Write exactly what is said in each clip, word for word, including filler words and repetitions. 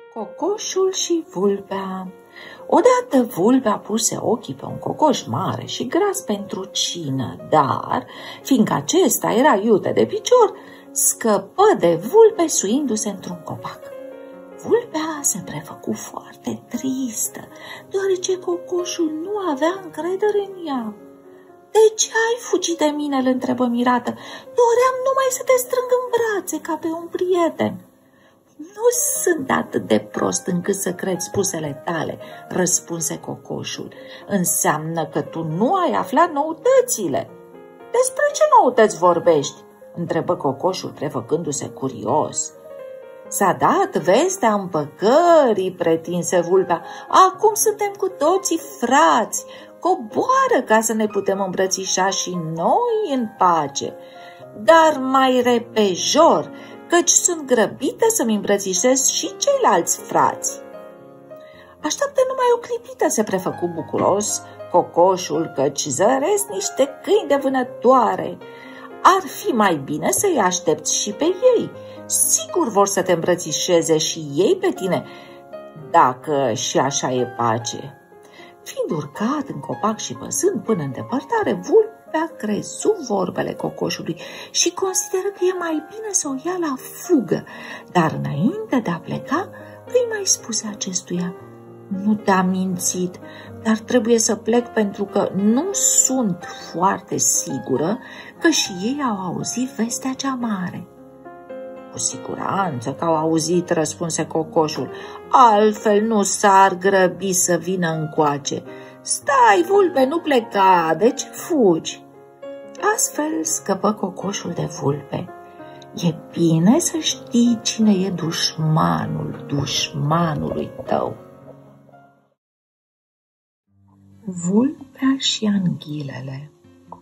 Cocoșul și vulpea. Odată vulpea puse ochii pe un cocoș mare și gras pentru cină, dar, fiindcă acesta era iute de picior, scăpă de vulpe suindu-se într-un copac. Vulpea se prefăcu foarte tristă, deoarece cocoșul nu avea încredere în ea. "De ce ai fugit de mine?" îl întrebă mirată. "Doream numai să te strâng în brațe ca pe un prieten." "Nu sunt atât de prost încât să crezi spusele tale," răspunse cocoșul. "Înseamnă că tu nu ai aflat noutățile." "Despre ce noutăți vorbești?" întrebă cocoșul, prefăcându-se curios. "S-a dat vestea împăcării," pretinse vulpea. "Acum suntem cu toții frați. Coboară ca să ne putem îmbrățișa și noi în pace. Dar mai repejor, căci sunt grăbită să-mi îmbrățișez și ceilalți frați." "Așteaptă numai o clipită," se prefăcu bucuros cocoșul, "căci zăresc niște câini de vânătoare. Ar fi mai bine să-i aștepți și pe ei. Sigur vor să te îmbrățișeze și ei pe tine, dacă și așa e pace." Fiind urcat în copac și văzând până în depărtare, vulpea crezu vorbele cocoșului și consideră că e mai bine să o ia la fugă, dar înainte de a pleca îi mai spuse acestuia: "Nu te-am mințit, dar trebuie să plec pentru că nu sunt foarte sigură că și ei au auzit vestea cea mare." "Cu siguranță că au auzit," răspunse cocoșul, "altfel nu s-ar grăbi să vină încoace. Stai, vulpe, nu pleca, de ce fugi?" Astfel scăpă cocoșul de vulpe. E bine să știi cine e dușmanul dușmanului tău. Vulpea și anghilele.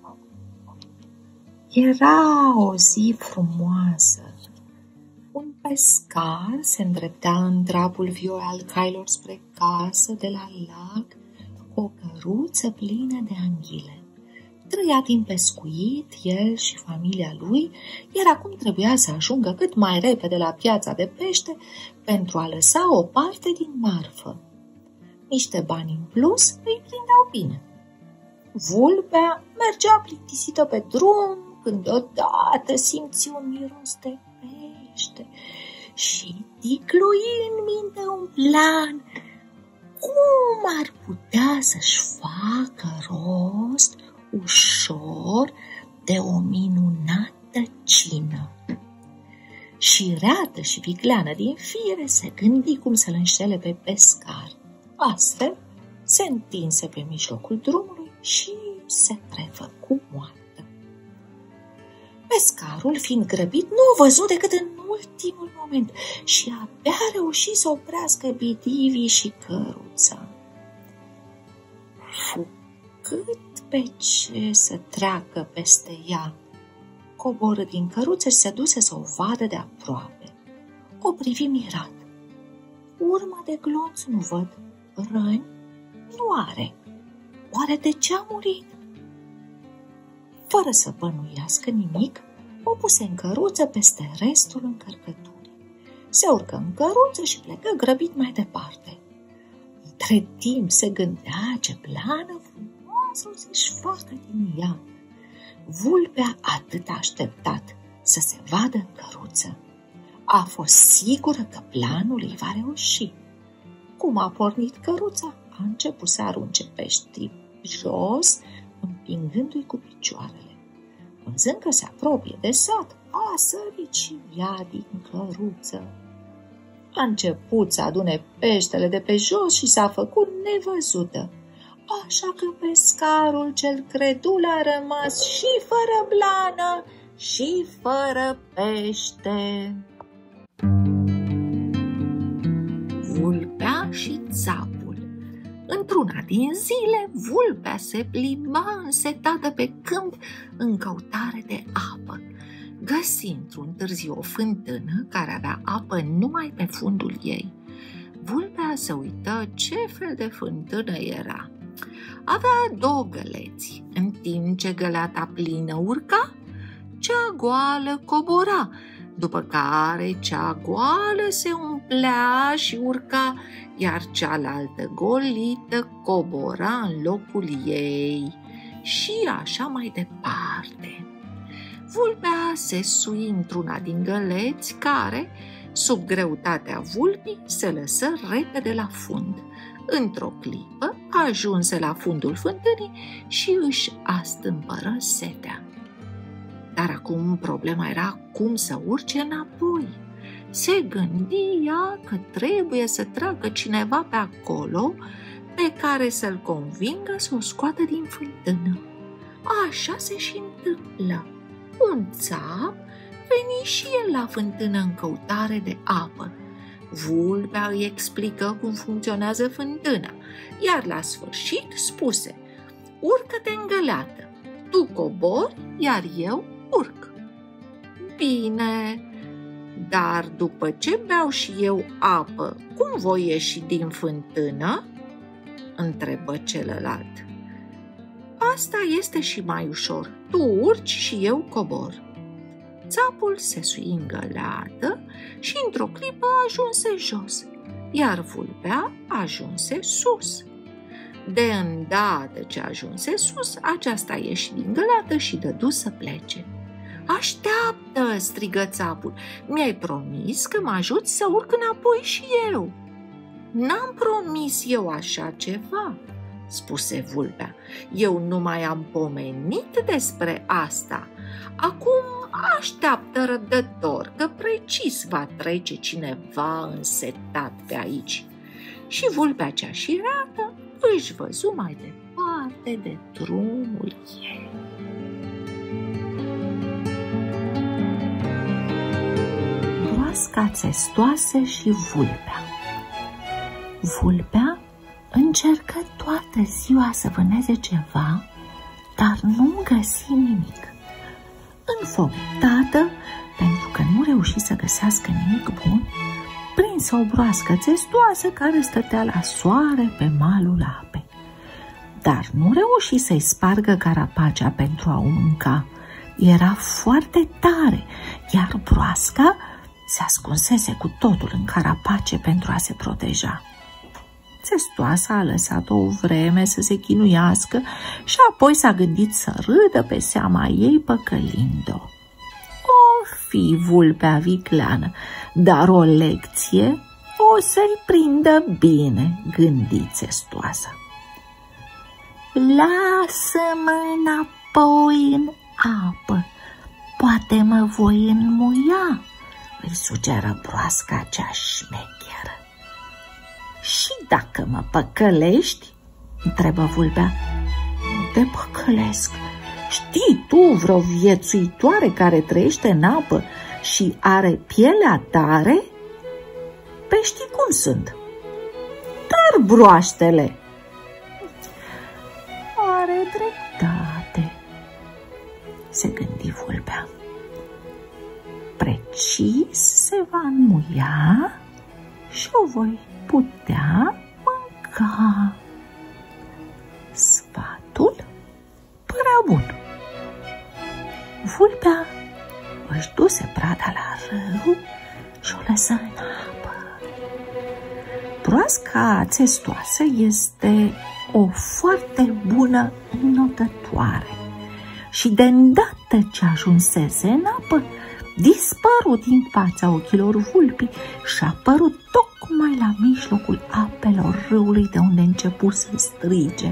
Era o zi frumoasă. Un pescar se îndreptea în drapul vioi al cailor spre casă de la lac cu o căruță plină de anghile. Trăia din pescuit, el și familia lui, iar acum trebuia să ajungă cât mai repede la piața de pește pentru a lăsa o parte din marfă. Niște bani în plus îi prindeau bine. Vulpea mergea plictisită pe drum când deodată simți un miros de pește și ticlui în minte un plan cum ar putea să-și facă rost ușor de o minunată cină. Și reată și vicleană din fire se gândi cum să-l înșele pe pescar. Astfel se întinse pe mijlocul drumului și se prefăcu moartă. Pescarul, fiind grăbit, nu o văzut decât în ultimul moment și abia reuși să oprească bitivii și căruța. Fu cât pe ce să treacă peste ea. Coborâ din căruță și se duse să o vadă de aproape. O privi mirat. Urmă de glonț nu văd, răni nu are. Oare de ce a murit? Fără să bănuiască nimic, o puse în căruță peste restul încărcăturii. Se urcă în căruță și plecă grăbit mai departe. Între timp se gândea ce plană frumoasă o să-și facă din ea. Vulpea atât a așteptat să se vadă în căruță. A fost sigură că planul îi va reuși. Cum a pornit căruța, a început să arunce peștii jos, împingându-i cu picioarele. Văzând că se apropie de sat, a sărit și ea din căruță. A început să adune peștele de pe jos și s-a făcut nevăzută. Așa că pescarul cel credul a rămas și fără blană și fără pește. Vulpea și țapul. Într-una din zile, vulpea se plimba însetată pe câmp în căutare de apă. Găsi într-un târziu o fântână care avea apă numai pe fundul ei. Vulpea se uită ce fel de fântână era. Avea două găleți. În timp ce găleata plină urca, cea goală cobora, după care cea goală se umplea și urca, iar cealaltă golită cobora în locul ei și așa mai departe. Vulpea se sui într-una din găleți care, sub greutatea vulpii, se lăsă repede la fund. Într-o clipă ajunse la fundul fântânii și își astâmpără setea. Dar acum problema era cum să urce înapoi. Se gândia că trebuie să treacă cineva pe acolo pe care să-l convingă să o scoată din fântână. Așa se și întâmplă. Un țap veni și el la fântână în căutare de apă. Vulpea îi explică cum funcționează fântâna, iar la sfârșit spuse: urcă-te în găleată, tu cobori, iar eu urc. Bine, dar după ce beau și eu apă, cum voi ieși din fântână? Întrebă celălalt. Asta este și mai ușor, tu urci și eu cobor. Țapul se sui în găleată și într-o clipă ajunse jos, iar vulpea ajunse sus. De îndată ce ajunse sus, aceasta ieși din găleată și dădu să plece. Așteaptă, strigă țapul, mi-ai promis că mă ajuți să urc înapoi și eu. N-am promis eu așa ceva, spuse vulpea. Eu nu mai am pomenit despre asta. Acum așteaptă răbdător, că precis va trece cineva însetat pe aici. Și vulpea cea șireată își văzu mai departe de drumul ei. Broasca țestoasă și vulpea. Vulpea încercă toată ziua să vâneze ceva, dar nu găsi nimic. Înfometată, pentru că nu reuși să găsească nimic bun, prinse o broască țestoasă care stătea la soare pe malul apei. Dar nu reuși să-i spargă carapacea pentru a o mânca. Era foarte tare, iar broasca se ascunsese cu totul în carapace pentru a se proteja. Țestoasa a lăsat o vreme să se chinuiască și apoi s-a gândit să râdă pe seama ei păcălind-o. O fi vulpea vicleană, dar o lecție o să-i prindă bine, gândi țestoasa. Lasă-mă înapoi în apă, poate mă voi înmuia, îi sugeră broasca cea șmecheră. Și dacă mă păcălești? Întrebă vulpea. Nu te păcălesc. Știi tu vreo viețuitoare care trăiește în apă și are pielea tare? Peștii cum sunt? Dar broaștele. Are dreptate, se gândi vulpea. Precis se va înmuia și o voi putea mânca. Sfatul părea bun. Vulpea își duse prada la râu și o lăsă în apă. Broasca țestoasă este o foarte bună înotătoare și de îndată ce ajunsese în apă, dispărut din fața ochilor vulpii și a apărut tocmai la mijlocul apelor râului de unde începu să strige.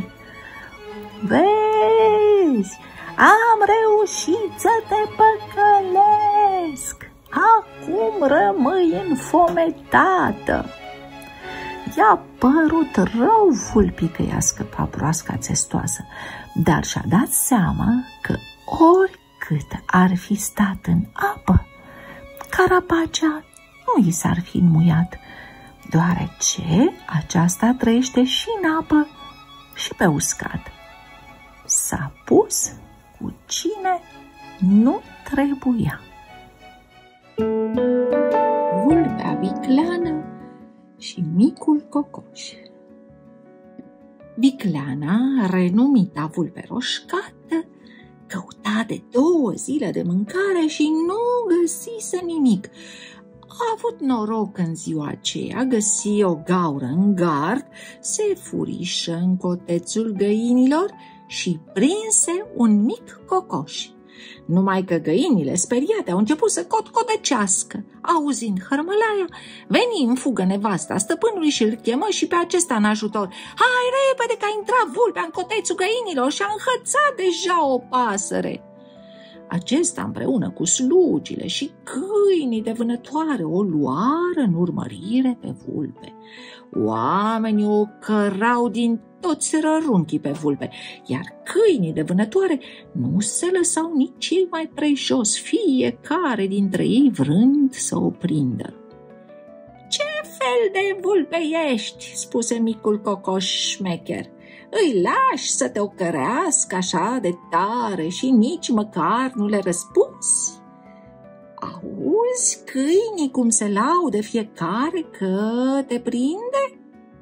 Vezi, am reușit să te păcălesc, acum rămâi înfometată. I-a părut rău vulpii că i-a scăpat broasca țestoasă, dar și-a dat seama că oricât ar fi stat în apă, carapacea nu i s-ar fi înmuiat, deoarece aceasta trăiește și în apă și pe uscat. S-a pus cu cine nu trebuia. Vulpea vicleană și micul cocoș. Vicleana, renumita vulpe roșcată, Căuta de două zile de mâncare și nu găsise nimic. A avut noroc în ziua aceea, găsi o gaură în gard, se furișă în cotețul găinilor și prinse un mic cocoș. Numai că găinile, speriate, au început să cotcodăcească. Auzind hărmălaia, veni în fugă nevasta stăpânului și îl chemă și pe acesta în ajutor. Hai repede că a intrat vulpea în cotețul găinilor și a înhățat deja o pasăre. Acesta împreună cu slugile și câinii de vânătoare o luară în urmărire pe vulpe. Oamenii o cărau din toți rărunchii pe vulpe, iar câinii de vânătoare nu se lăsau nici cei mai prejos, fiecare dintre ei vrând să o prindă. Ce fel de vulpe ești?" spuse micul cocoș șmecher. Îi lași să te ocărească așa de tare și nici măcar nu le răspunzi? Auzi câinii cum se laudă fiecare că te prinde?"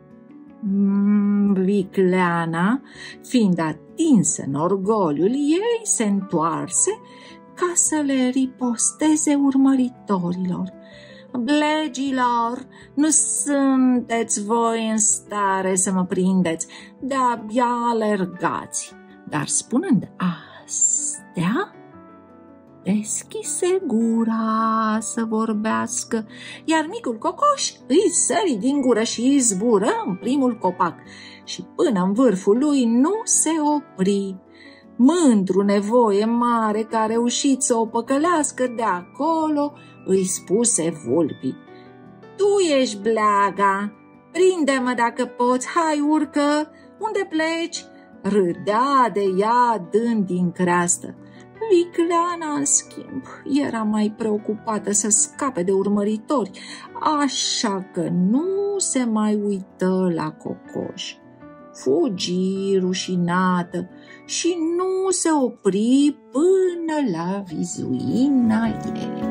Vicleana, fiind atinsă în orgoliul ei, se întoarse ca să le riposteze urmăritorilor. Blegilor, nu sunteți voi în stare să mă prindeți, de-abia alergați. Dar spunând astea, deschise gura să vorbească, iar micul cocoș îi sări din gură și îi zbură în primul copac și până în vârful lui nu se opri. Mândru, nevoie mare că a reușit să o păcălească de acolo, îi spuse vulpii. Tu ești bleaga, prinde-mă dacă poți, hai urcă, unde pleci? Râdea de ea dând din creastă. Vicleana, în schimb, era mai preocupată să scape de urmăritori, așa că nu se mai uită la cocoș. Fugi rușinată și nu se opri până la vizuina ei.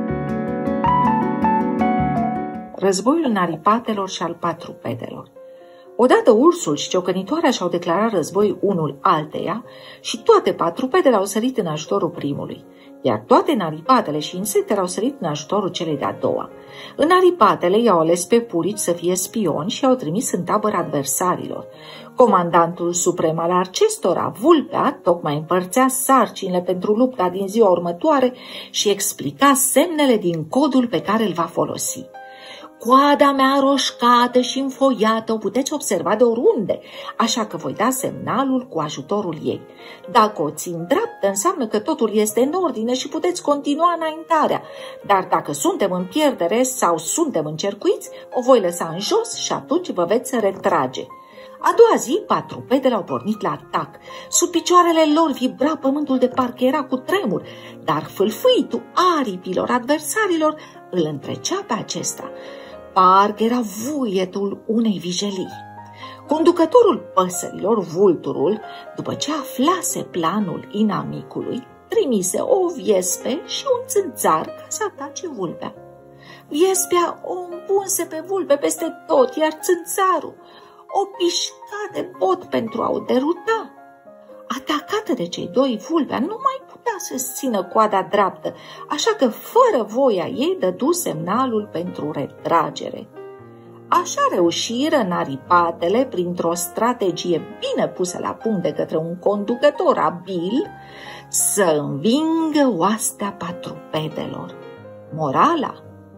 Războiul naripatelor și al patrupedelor. Odată ursul și ciocănitoarea și-au declarat război unul alteia și toate patrupedele au sărit în ajutorul primului, iar toate naripatele și insectele au sărit în ajutorul celei de-a doua. În naripatele i-au ales pe purici să fie spioni și i-au trimis în tabăra adversarilor. Comandantul suprem al acestora, vulpea, tocmai împărțea sarcinile pentru lupta din ziua următoare și explica semnele din codul pe care îl va folosi. Coada mea roșcată și înfoiată o puteți observa de oriunde, așa că voi da semnalul cu ajutorul ei. Dacă o țin dreaptă, înseamnă că totul este în ordine și puteți continua înaintarea, dar dacă suntem în pierdere sau suntem încercuiți, o voi lăsa în jos și atunci vă veți retrage. A doua zi, patrupedele au pornit la atac. Sub picioarele lor vibra pământul de parcă era cu tremur, dar fâlfâitul aripilor adversarilor îl întrecea pe acesta. Parcă era vuietul unei vijelii. Conducătorul păsărilor, vulturul, după ce aflase planul inamicului, trimise o viespe și un țânțar ca să atace vulpea. Viespea o împunse pe vulpe peste tot, iar țânțarul o pișca de bot pentru a o deruta. Atacată de cei doi, vulpea nu mai putea să-și țină coada dreaptă, așa că fără voia ei dădu semnalul pentru retragere. Așa reușiră naripatele, printr-o strategie bine pusă la punct de către un conducător abil, să învingă oastea patrupedelor. Morala: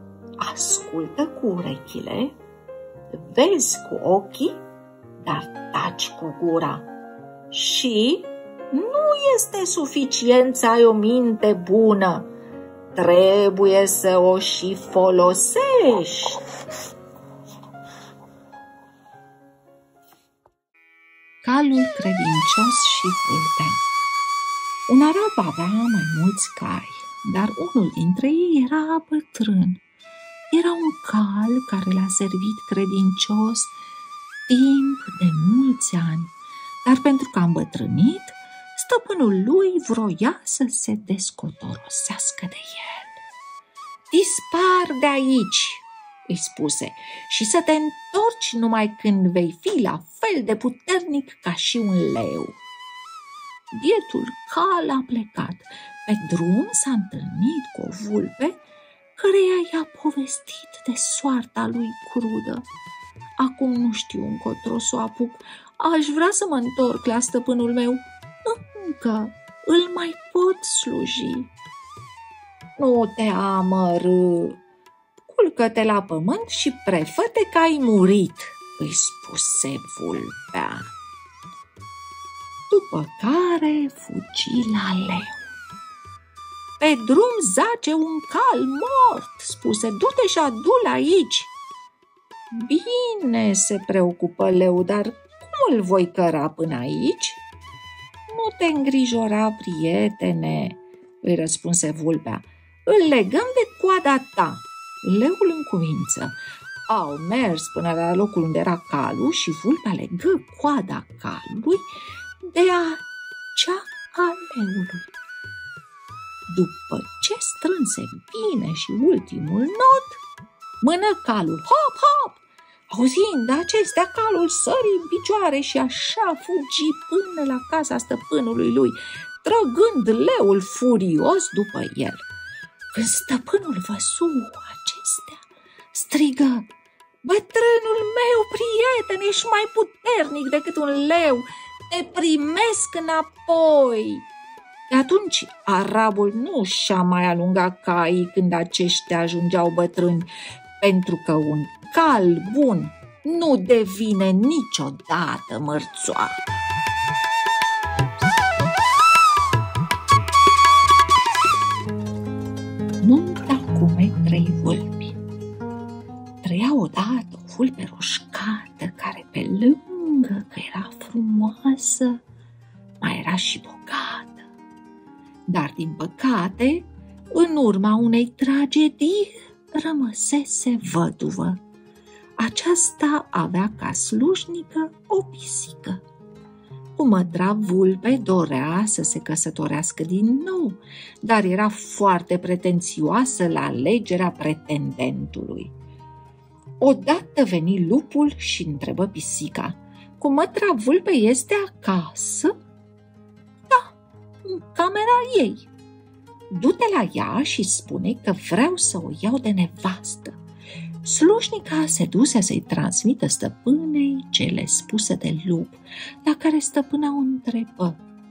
ascultă cu urechile, vezi cu ochii, dar taci cu gura. Și nu este suficient să ai o minte bună, trebuie să o și folosești. Calul credincios și vulpea. Un arab avea mai mulți cai, dar unul dintre ei era bătrân. Era un cal care l-a servit credincios timp de mulți ani, dar pentru că a îmbătrânit, stăpânul lui vroia să se descotorosească de el. Dispar de aici, îi spuse, și să te întorci numai când vei fi la fel de puternic ca și un leu. Bietul cal a plecat. Pe drum s-a întâlnit cu o vulpe căreia i-a povestit de soarta lui crudă. Acum nu știu încotro să o apuc. Aș vrea să mă întorc la stăpânul meu. Încă îl mai pot sluji. Nu te amărâ, culcă-te la pământ și prefă-te că ai murit, îi spuse vulpea. După care fugi la leu. Pe drum zace un cal mort, spuse, du-te și adu-l aici. Bine, se preocupă leu, dar cum îl voi căra până aici? Nu te îngrijora, prietene, îi răspunse vulpea, îl legăm de coada ta. Leul în cuvință. Au mers până la locul unde era calul și vulpea legă coada calului de acea a leului. După ce strânse bine și ultimul nod, mână calul, hop, hop! Auzind acestea, calul sări în picioare și așa fugi până la casa stăpânului lui, trăgând leul furios după el. Când stăpânul văzu acestea, strigă, bătrânul meu, prieten, ești mai puternic decât un leu, te primesc înapoi. De atunci arabul nu și-a mai alungat caii când aceștia ajungeau bătrâni, pentru că un cal bun nu devine niciodată mărțoar. Nunta cu trei vulpi. Trăia odată o vulpe roșcată care, pe lângă că era frumoasă, mai era și bogată. Dar, din păcate, în urma unei tragedii, rămăsese văduvă. Aceasta avea ca slujnică o pisică. Cumătra vulpe dorea să se căsătorească din nou, dar era foarte pretențioasă la alegerea pretendentului. Odată veni lupul și întrebă pisica, cumătra vulpe este acasă? Da, în camera ei. Du-te la ea și spune că vreau să o iau de nevastă. Slujnica se duse să-i transmită stăpânei cele spuse de lup, la care stăpâna o întrebă.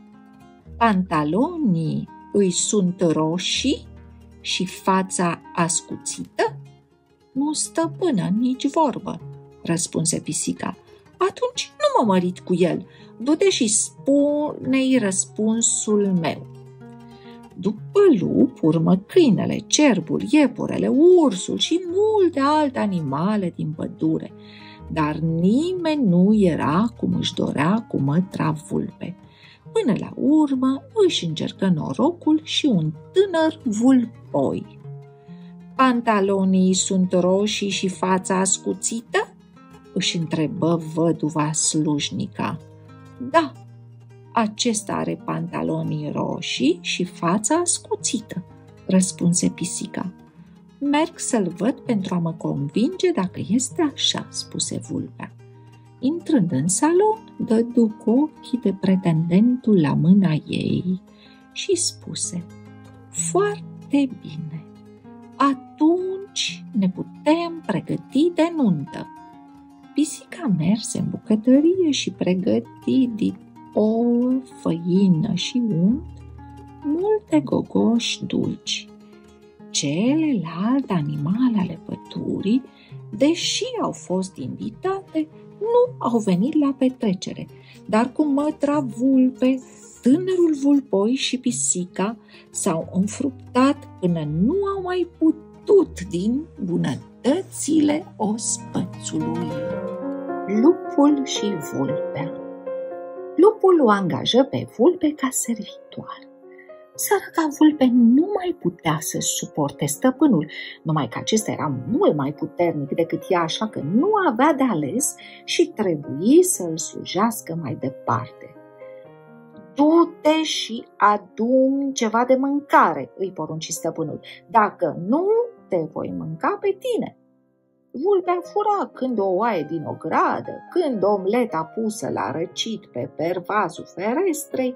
Pantalonii îi sunt roșii și fața ascuțită? Nu, stăpână, nici vorbă, răspunse pisica. Atunci nu mă mărit cu el, du-te și spune-i răspunsul meu. După lup urmă câinele, cerbul, iepurele, ursul și multe alte animale din pădure, dar nimeni nu era cum își dorea cumătra vulpe. Până la urmă își încercă norocul și un tânăr vulpoi. Pantalonii sunt roșii și fața ascuțită? Își întrebă văduva slujnica. Da, acesta are pantalonii roșii și fața ascuțită, răspunse pisica. Merg să-l văd pentru a mă convinge dacă este așa, spuse vulpea. Intrând în salon, dădu cu ochii de pretendentul la mâna ei și spuse, foarte bine, atunci ne putem pregăti de nuntă. Pisica merse în bucătărie și pregăti din ouă, făină și unt multe gogoși dulci. Celelalte animale ale pădurii, deși au fost invitate, nu au venit la petrecere, dar cumătra vulpe, tânărul vulpoi și pisica s-au înfruptat până nu au mai putut din bunătățile ospățului. Lupul și vulpea. Lupul o angajă pe vulpe ca servitoare. Săraca vulpe nu mai putea să suporte stăpânul, numai că acesta era mult mai puternic decât ea, așa că nu avea de ales și trebuie să îl slujească mai departe. Du-te și adu-mi ceva de mâncare, îi porunci stăpânul, dacă nu te voi mânca pe tine. Vulpea fura când o oaie din ogradă, când omleta pusă la răcit pe pervazul ferestrei,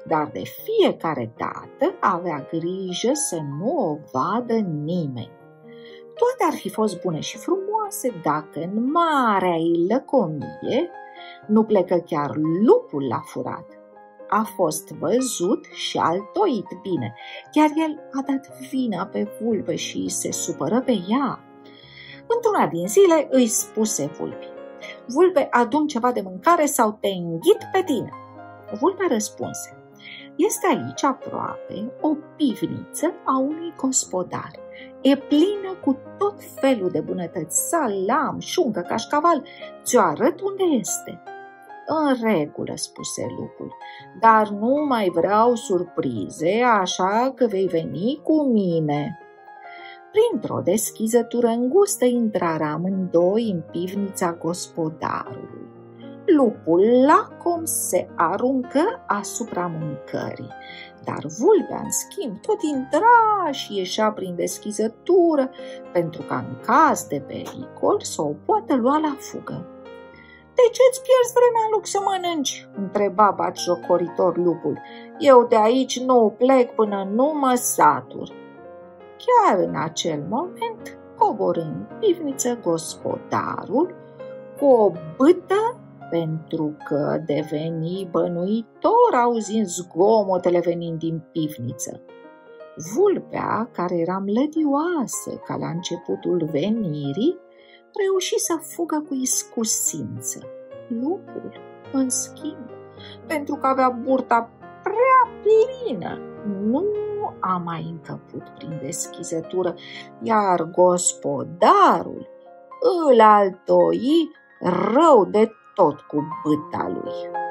dar de fiecare dată avea grijă să nu o vadă nimeni. Toate ar fi fost bune și frumoase dacă în marea ei lăcomie nu plecă chiar lupul la furat. A fost văzut și altoit bine, chiar el a dat vina pe vulpe și se supără pe ea. Într-una din zile îi spuse vulpii: vulpe, adu-mi ceva de mâncare sau te înghit pe tine. Vulpea răspunse: este aici aproape o pivniță a unui gospodar. E plină cu tot felul de bunătăți, salam, șuncă, cașcaval. Ți-o arăt unde este. În regulă, spuse lupul, dar nu mai vreau surprize, așa că vei veni cu mine. Printr-o deschizătură îngustă intrară amândoi în pivnița gospodarului. Lupul lacom se aruncă asupra mâncării, dar vulpea, în schimb, tot intra și ieșea prin deschizătură, pentru ca în caz de pericol să o poată lua la fugă. De ce-ți pierzi vremea în loc să mănânci?" întreba batjocoritor lupul. Eu de aici nu plec până nu mă satur." Chiar în acel moment coborâ în pivniță gospodarul cu o bâtă, pentru că deveni bănuitor auzind zgomotele venind din pivniță. Vulpea, care era mlădioasă ca la începutul venirii, reuși să fugă cu iscusință. Lupul, în schimb, pentru că avea burta prea plină, nu a mai încăput prin deschizătură, iar gospodarul îl altoi rău de tot cu bâta lui.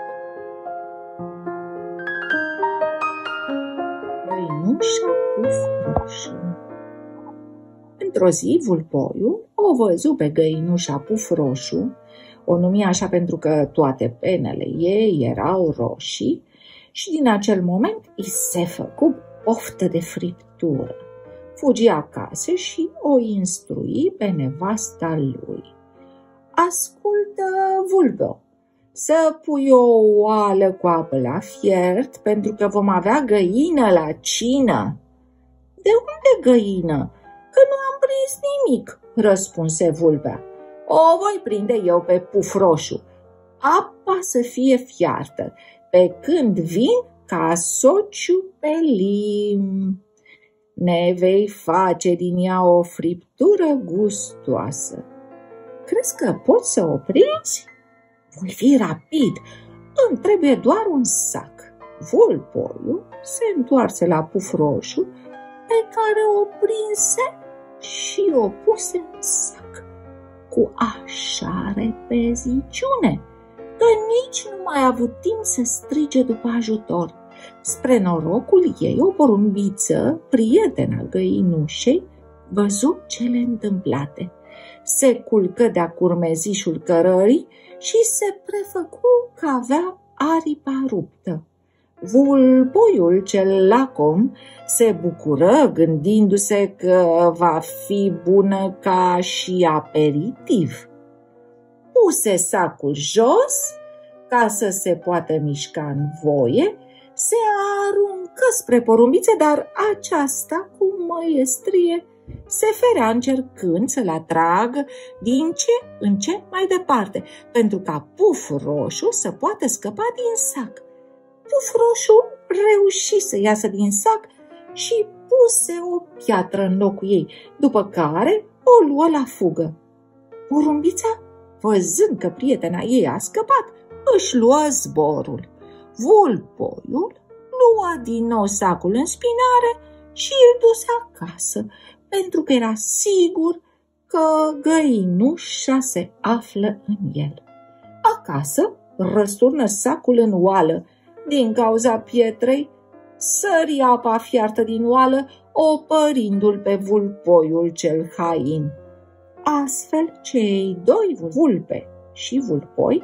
Găinușa Pufroșu. Într-o zi, vulpoiul o văzu pe găinușa Pufroșu, o numi așa pentru că toate penele ei erau roșii, și din acel moment îi se făcu poftă de friptură. Fugi acasă și o instrui pe nevasta lui. Ascultă, vulpeo, să pui o oală cu apă la fiert, pentru că vom avea găină la cină. De unde găină? Că nu am prins nimic, răspunse vulpea. O voi prinde eu pe Pufroșu. Apa să fie fiartă, pe când vin ca să o ciupelim. Ne vei face din ea o friptură gustoasă. Crezi că poți să o prinzi? Voi fi rapid, îmi trebuie doar un sac. Vulpoiul se întoarse la Pufroșu, pe care o prinse și o puse în sac, cu așa repeziciune, că nici nu mai a avut timp să strige după ajutor. Spre norocul ei, o porumbiță, prietena găinușei, văzu cele întâmplate. Se culcă de-a curmezișul cărării și se prefăcu că avea aripa ruptă. Vulpoiul cel lacom se bucură gândindu-se că va fi bună ca și aperitiv. Puse sacul jos ca să se poată mișca în voie, se aruncă spre porumbiță, dar aceasta cu măiestrie se ferea încercând să-l atragă din ce în ce mai departe, pentru ca Pufroșu să poată scăpa din sac. Pufroșu reuși să iasă din sac și puse o piatră în locul ei, după care o luă la fugă. Porumbița, văzând că prietena ei a scăpat, își luă zborul. Vulpoiul lua din nou sacul în spinare și îl duse acasă, pentru că era sigur că găinușa se află în el. Acasă răsturnă sacul în oală. Din cauza pietrei, sări apa fiartă din oală, opărindu-l pe vulpoiul cel hain. Astfel, cei doi, vulpe și vulpoi,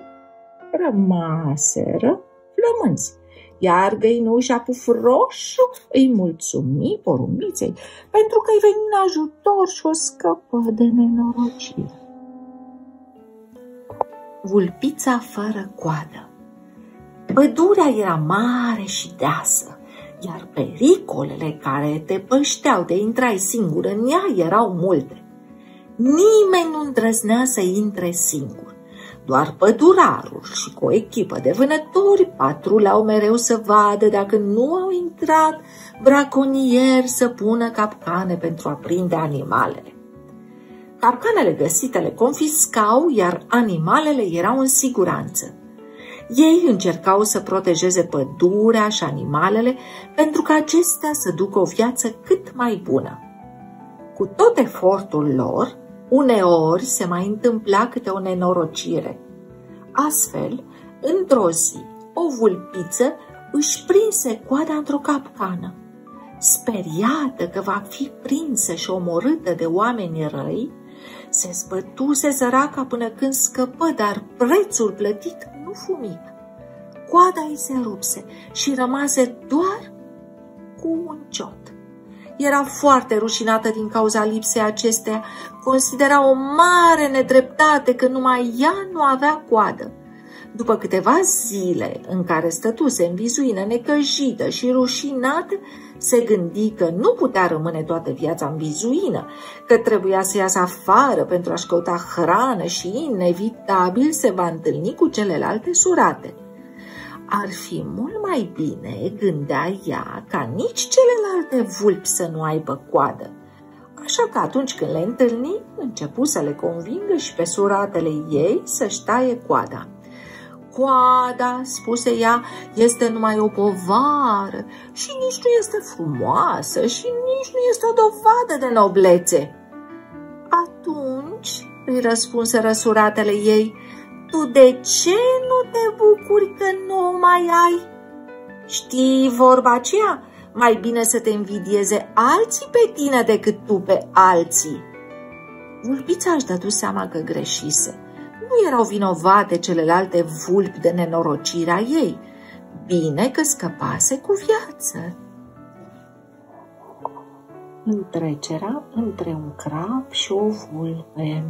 rămaseră flămânzi, iar găinușa Pufroșu îi mulțumi porumbiței pentru că îi veni în ajutor și o scăpă de nenorocire. Vulpița fără coadă. Pădurea era mare și deasă, iar pericolele care te pășteau de intrai singur în ea erau multe. Nimeni nu îndrăznea să intre singur. Doar pădurarul și cu o echipă de vânători patrulau mereu să vadă dacă nu au intrat braconieri să pună capcane pentru a prinde animalele. Capcanele găsite le confiscau, iar animalele erau în siguranță. Ei încercau să protejeze pădurea și animalele pentru ca acestea să ducă o viață cât mai bună. Cu tot efortul lor, uneori se mai întâmpla câte o nenorocire. Astfel, într-o zi, o vulpiță își prinse coada într-o capcană. Speriată că va fi prinsă și omorâtă de oameni răi, se zbătuse săraca până când scăpă, dar prețul plătit nu fu mic. Coada îi se rupse și rămase doar cu un ciot. Era foarte rușinată din cauza lipsei acesteia, considera o mare nedreptate că numai ea nu avea coadă. După câteva zile în care stătuse în vizuină necăjită și rușinată, se gândi că nu putea rămâne toată viața în vizuină, că trebuia să iasă afară pentru a-și căuta hrană și inevitabil se va întâlni cu celelalte surate. Ar fi mult mai bine, gândea ea, ca nici celelalte vulpi să nu aibă coadă. Așa că atunci când le întâlni, începu să le convingă și pe suratele ei să-și taie coada. Coada, spuse ea, este numai o povară și nici nu este frumoasă și nici nu este o dovadă de noblețe. Atunci, îi răspunseră suratele ei, tu de ce nu te bucuri că nu o mai ai? Știi vorba aceea? Mai bine să te invidieze alții pe tine decât tu pe alții. Vulpița își dădu seama că greșise. Nu erau vinovate celelalte vulpi de nenorocirea ei. Bine că scăpase cu viață. Întrecerea între un crab și o vulpe.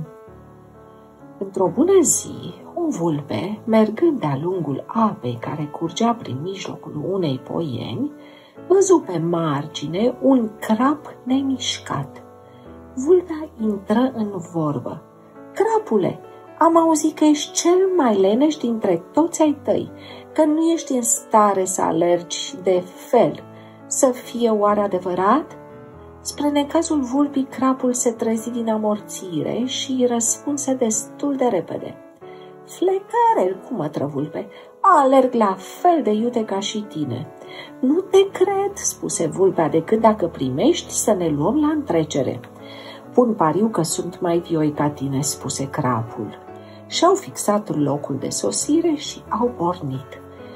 Într-o bună zi, un vulpe, mergând de-a lungul apei care curgea prin mijlocul unei poieni, văzu pe margine un crab nemișcat. Vulpea intră în vorbă. Crapule, am auzit că ești cel mai leneș dintre toți ai tăi, că nu ești în stare să alergi de fel. Să fie oare adevărat? Spre necazul vulpii, crapul se trezi din amorțire și îi răspunse destul de repede. Flecare, cumătră vulpe, alerg la fel de iute ca și tine. Nu te cred, spuse vulpea, decât dacă primești să ne luăm la întrecere. Pun pariu că sunt mai vioi ca tine, spuse crapul. Și-au fixat locul de sosire și au pornit.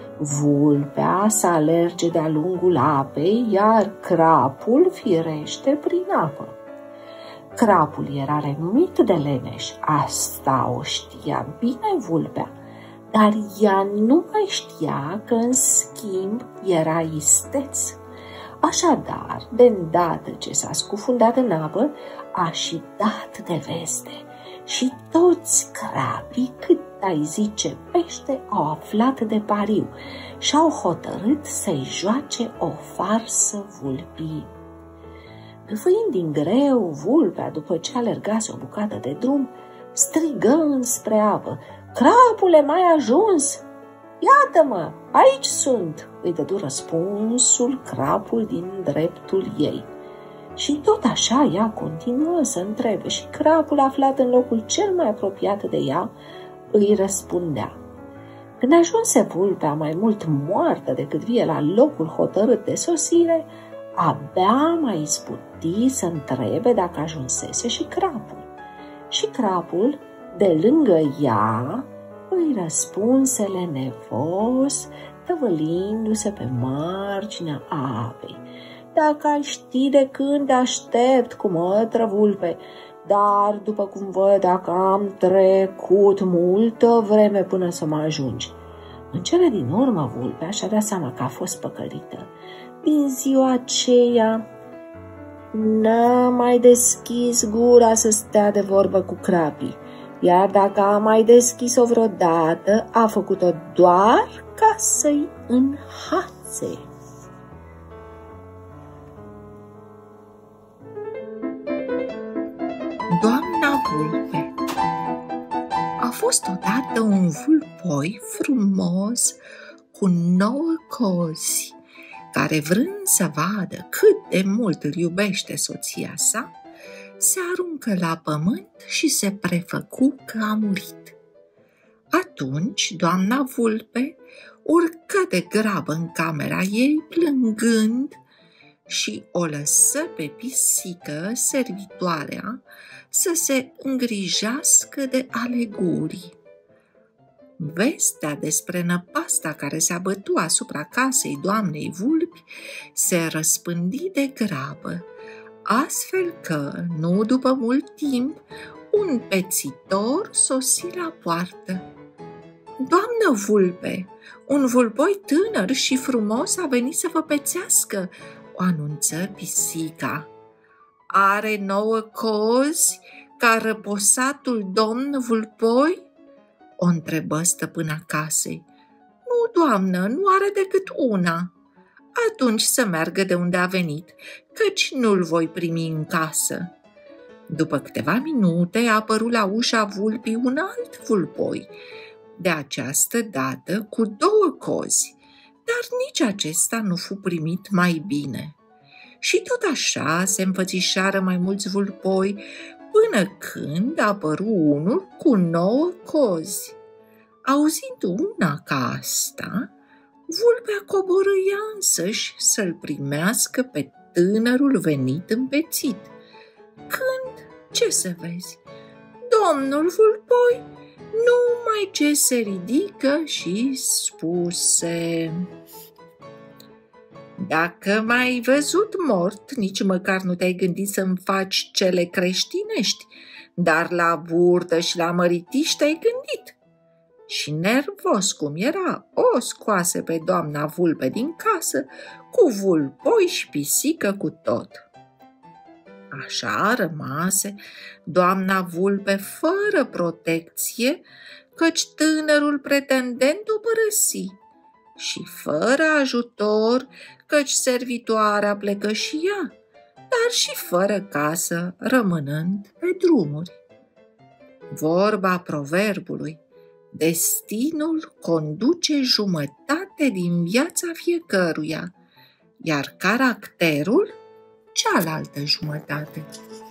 Vulpea să alerge de-a lungul apei, iar crapul firește prin apă. Crapul era remit de leneș, asta o știa bine vulpea, dar ea nu mai știa că în schimb era isteț. Așadar, de îndată ce s-a scufundat în apă, a și dat de veste. Și toți crapii, cât ai zice pește, au aflat de pariu și au hotărât să-i joace o farsă vulpii. Gâfâind din greu, vulpea, după ce alergase o bucată de drum, strigă înspre apă. Crapule, mai ajuns? Iată-mă, aici sunt, îi dădu răspunsul crapul din dreptul ei. Și tot așa ea continuă să întrebe și crapul, aflat în locul cel mai apropiat de ea, îi răspundea. Când ajunse vulpea mai mult moartă decât vie la locul hotărât de sosire, abia mai izbuti să întrebe dacă ajunsese și crapul. Și crapul, de lângă ea, îi răspunse lenevos, tăvălindu-se pe marginea apei. Dacă ai ști de când te aștept, cumătră vulpe, dar după cum văd, dacă am trecut multă vreme până să mă ajungi. În cele din urmă, vulpea și-a dat seama că a fost păcălită. Din ziua aceea n-a mai deschis gura să stea de vorbă cu crapii. iar dacă a mai deschis-o vreodată, a făcut-o doar ca să-i înhațe. Doamna Vulpe. A fost odată un vulpoi frumos cu nouă cozi, care, vrând să vadă cât de mult îl iubește soția sa, se aruncă la pământ și se prefăcu că a murit. Atunci doamna Vulpe urcă de grabă în camera ei plângând și o lăsă pe pisică, servitoarea, să se îngrijească de alegurii. Vestea despre năpasta care se abătu asupra casei doamnei Vulpi se răspândi de grabă, astfel că, nu după mult timp, un pețitor sosi la poartă. Doamnă Vulpe, un vulpoi tânăr și frumos a venit să vă pețească, o anunță pisica. Are nouă cozi ca răposatul domn vulpoi? O întrebă stăpâna casei. Nu, doamnă, nu are decât una. Atunci să meargă de unde a venit, căci nu-l voi primi în casă. După câteva minute a apărut la ușa Vulpii un alt vulpoi, de această dată cu două cozi, dar nici acesta nu fu primit mai bine. Și tot așa se înfățișară mai mulți vulpoi, până când a apărut unul cu nouă cozi. Auzind una ca asta, Vulpea coborâ ea însăși să-l primească pe tânărul venit împețit. Când, ce să vezi, domnul vulpoi numai ce se ridică și spuse: Dacă m-ai văzut mort, nici măcar nu te-ai gândit să-mi faci cele creștinești, dar la burtă și la măritiș te-ai gândit. Și nervos cum era, o scoase pe doamna Vulpe din casă, cu vulpoi și pisică cu tot. Așa rămase doamna Vulpe fără protecție, căci tânărul pretendent o părăsi, și fără ajutor, căci servitoarea plecă și ea, dar și fără casă, rămânând pe drumuri. Vorba proverbului: destinul conduce jumătate din viața fiecăruia, iar caracterul cealaltă jumătate.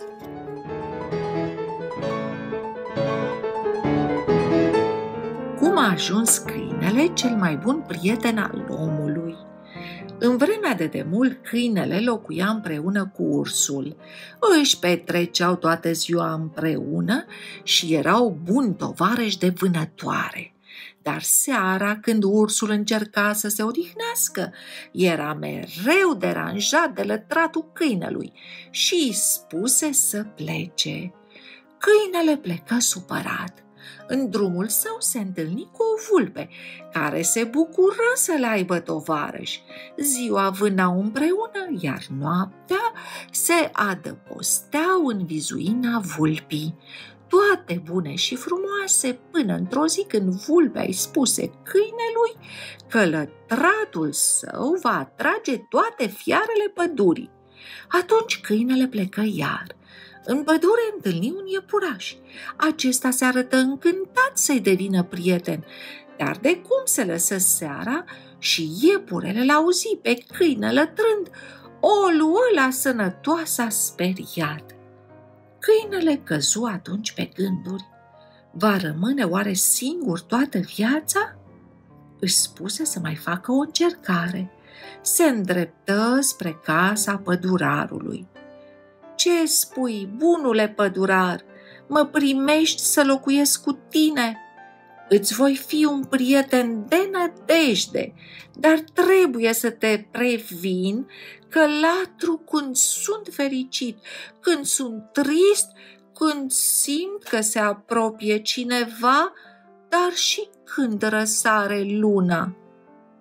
Cum a ajuns câinele cel mai bun prieten al omului? În vremea de demult, câinele locuia împreună cu ursul, își petreceau toată ziua împreună și erau buni tovarăși de vânătoare. Dar seara, când ursul încerca să se odihnească, era mereu deranjat de lătratul câinelui și îi spuse să plece. Câinele plecă supărat. În drumul său se întâlni cu o vulpe, care se bucură să-l aibă tovarăș. Ziua vânau împreună, iar noaptea se adăposteau în vizuina vulpii. Toate bune și frumoase, până într-o zi când vulpea îi spuse câinelui că lătratul său va atrage toate fiarele pădurii. Atunci câinele plecă iar. În pădure întâlni un iepuraș. Acesta se arătă încântat să-i devină prieten, dar de cum se lăsă seara și iepurele l-auzi pe câine lătrând, o luă la sănătoasa speriat. Câinele căzu atunci pe gânduri. Va rămâne oare singur toată viața? Își spuse să mai facă o încercare. Se îndreptă spre casa pădurarului. Ce spui, bunule pădurar? Mă primești să locuiesc cu tine? Îți voi fi un prieten de nădejde, dar trebuie să te previn că latru când sunt fericit, când sunt trist, când simt că se apropie cineva, dar și când răsare luna.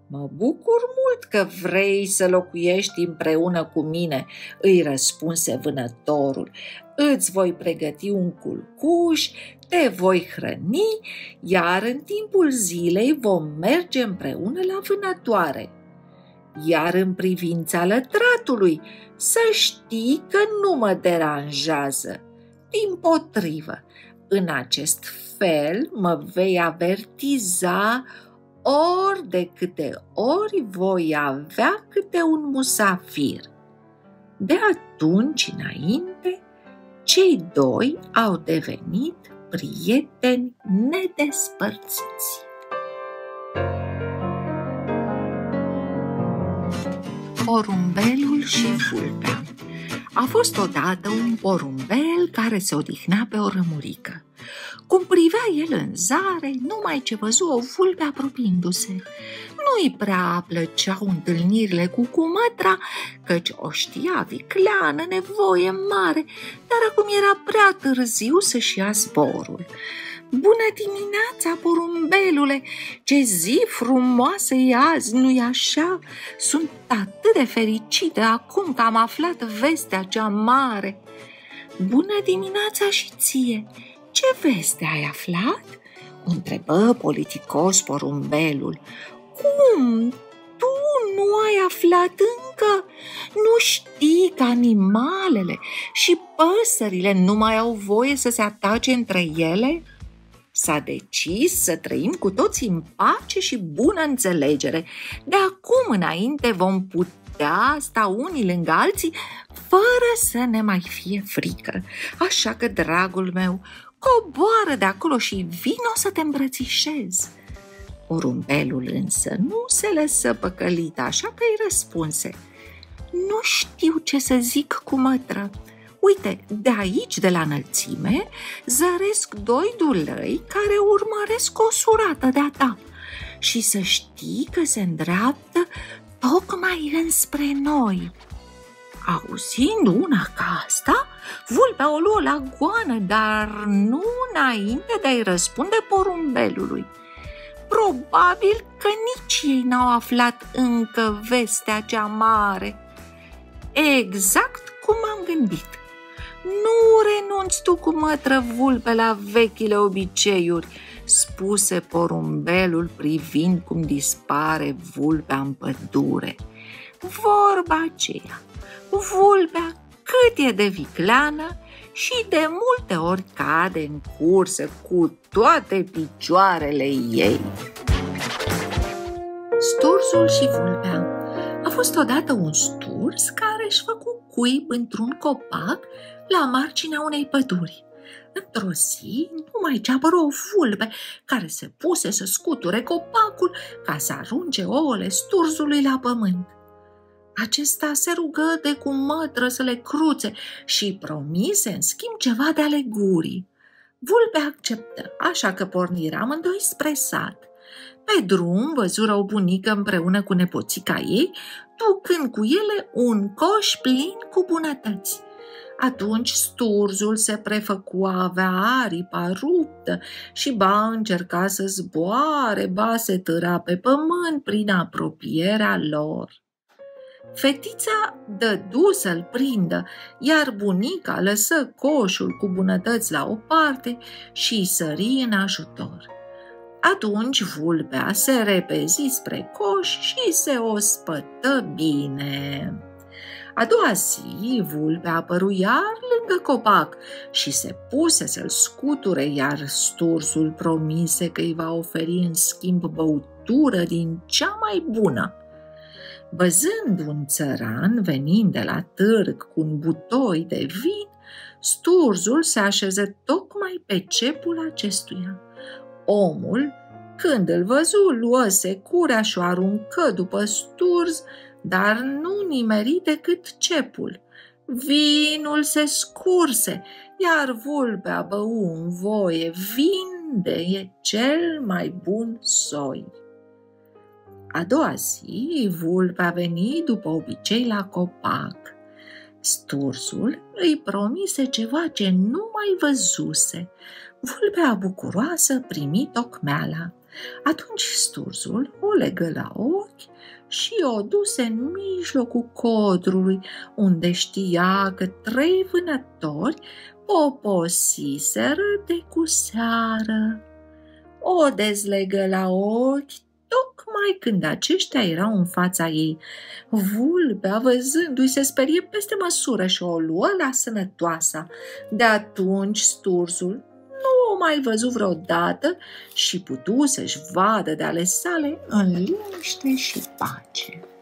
Mă bucur mult că vrei să locuiești împreună cu mine, îi răspunse vânătorul. Îți voi pregăti un culcuș, te voi hrăni, iar în timpul zilei vom merge împreună la vânătoare. Iar în privința lătratului, să știi că nu mă deranjează. Dimpotrivă, în acest fel mă vei avertiza ori de câte ori voi avea câte un musafir. De atunci înainte, cei doi au devenit prieteni nedespărțiți. Porumbelul și vulpea. A fost odată un porumbel care se odihnea pe o rămurică. Cum privea el în zare, numai ce văzu o vulpe apropiindu-se. Nu-i prea plăceau întâlnirile cu cumătra, căci o știa vicleană, nevoie mare, dar acum era prea târziu să-și ia zborul. Bună dimineața, porumbelule! Ce zi frumoasă e azi, nu-i așa? Sunt atât de fericită acum că am aflat vestea cea mare. Bună dimineața și ție! Ce veste ai aflat? O întrebă politicos porumbelul. Cum? Tu nu ai aflat încă? Nu știi că animalele și păsările nu mai au voie să se atace între ele? S-a decis să trăim cu toții în pace și bună înțelegere. De acum înainte vom putea sta unii lângă alții fără să ne mai fie frică. Așa că, dragul meu, coboară de acolo și vino să te îmbrățișez. Porumbelul însă nu se lăsă păcălit, așa că îi răspunse. Nu știu ce să zic, cumătră. Uite, de aici, de la înălțime, zăresc doi dulăi care urmăresc o surată de-a ta și să știi că se îndreaptă tocmai înspre noi. Auzind una ca asta, vulpea o luă la goană, dar nu înainte de a-i răspunde porumbelului. Probabil că nici ei n-au aflat încă vestea cea mare. Exact cum am gândit. Nu renunți tu, cumătră vulpe, la vechile obiceiuri, spuse porumbelul privind cum dispare vulpea în pădure. Vorba aceea, vulpea cât e de vicleană și de multe ori cade în cursă cu toate picioarele ei. Stursul și vulpea. A fost odată un sturs care își făcu cuib într-un copac la marginea unei păduri. Într-o zi, numai ce apără o vulpe care se puse să scuture copacul ca să arunce ouăle stursului la pământ. Acesta se rugă de cumătră să le cruțe și promise în schimb ceva de ale gurii. Vulpea acceptă, așa că porniră amândoi spre sat. Pe drum văzură o bunică împreună cu nepoțica ei, ducând cu ele un coș plin cu bunătăți. Atunci sturzul se prefăcu a avea aripa ruptă și ba încerca să zboare, ba se târa pe pământ prin apropierea lor. Fetița dădu să-l prindă, iar bunica lăsă coșul cu bunătăți la o parte și îi sări în ajutor. Atunci vulpea se repezi spre coș și se ospătă bine. A doua zi, vulpea apăru iar lângă copac și se puse să-l scuture, iar stursul promise că îi va oferi în schimb băutură din cea mai bună. Văzând un țăran venind de la târg cu un butoi de vin, sturzul se așeză tocmai pe cepul acestuia. Omul, când îl văzu, luă securea și o aruncă după sturz, dar nu nimeri decât cepul. Vinul se scurse, iar vulpea bău în voie vin de cel mai bun soi. A doua zi, vulpea veni după obicei la copac. Stursul îi promise ceva ce nu mai văzuse. Vulpea bucuroasă primi tocmeala. Atunci Sturzul o legă la ochi și o duse în mijlocul codrului, unde știa că trei vânători poposiseră de cu seară. O dezlegă la ochi tocmai când aceștia erau în fața ei. Vulpea, văzându-i, se sperie peste măsură și o luă la sănătoasa. De atunci Sturzul nu o mai văzut vreodată și putu să-și vadă de ale sale în liniște și pace.